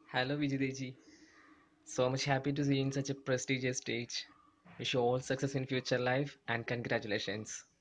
Hello Vijitha. So much happy to see you in such a prestigious stage. Wish you all success in future life and congratulations.